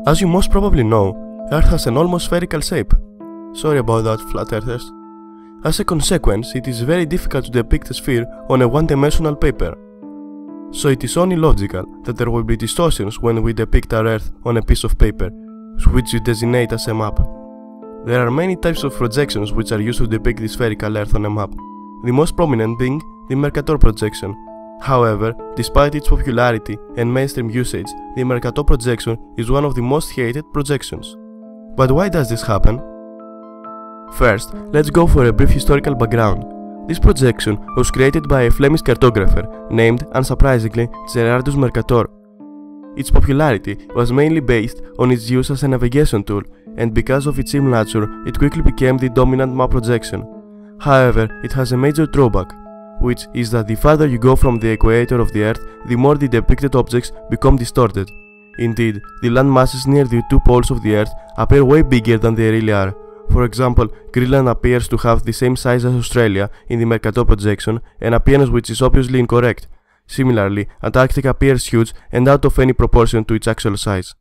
As you most probably know, Earth has an almost spherical shape. Sorry about that, flat earthers. As a consequence, it is very difficult to depict a sphere on a one-dimensional paper. So it is only logical that there will be distortions when we depict our Earth on a piece of paper, which we designate as a map. There are many types of projections which are used to depict the spherical Earth on a map, the most prominent being the Mercator Projection. However, despite its popularity and mainstream usage, the Mercator Projection is one of the most hated projections. But why does this happen? First, let's go for a brief historical background. This projection was created by a Flemish cartographer named, unsurprisingly, Gerardus Mercator. Its popularity was mainly based on its use as a navigation tool, and because of its simple nature, it quickly became the dominant map projection. However, it has a major drawback, which is that the farther you go from the equator of the Earth, the more the depicted objects become distorted. Indeed, the land masses near the two poles of the Earth appear way bigger than they really are. For example, Greenland appears to have the same size as Australia in the Mercator projection, an appearance which is obviously incorrect. Similarly, Antarctica appears huge and out of any proportion to its actual size.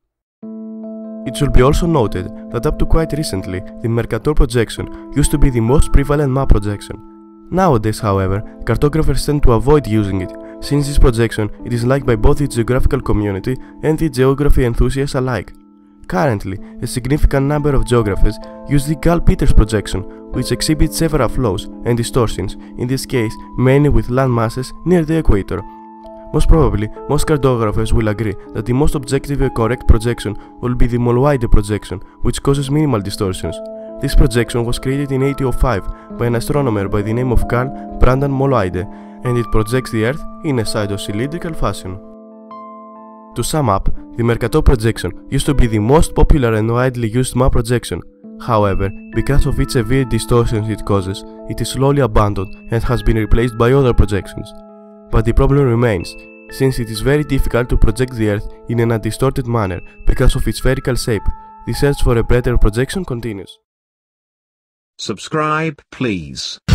It should be also noted that up to quite recently, the Mercator projection used to be the most prevalent map projection. Nowadays, however, cartographers tend to avoid using it, since this projection is liked by both the geographical community and the geography enthusiasts alike. Currently, a significant number of geographers use the GALL-PETERS projection, which exhibits several flaws and distortions, in this case mainly with land masses near the equator. Most probably, most cartographers will agree that the most objective and correct projection will be the Mollweide projection, which causes minimal distortions. This projection was created in 1805 by an astronomer by the name of Carl Brandon Mollweide, and it projects the Earth in a pseudo-cylindrical fashion. To sum up, the Mercator projection used to be the most popular and widely used map projection. However, because of its severe distortions it causes, it is slowly abandoned and has been replaced by other projections. But the problem remains, since it is very difficult to project the Earth in an undistorted manner because of its spherical shape. The search for a better projection continues. Subscribe, please.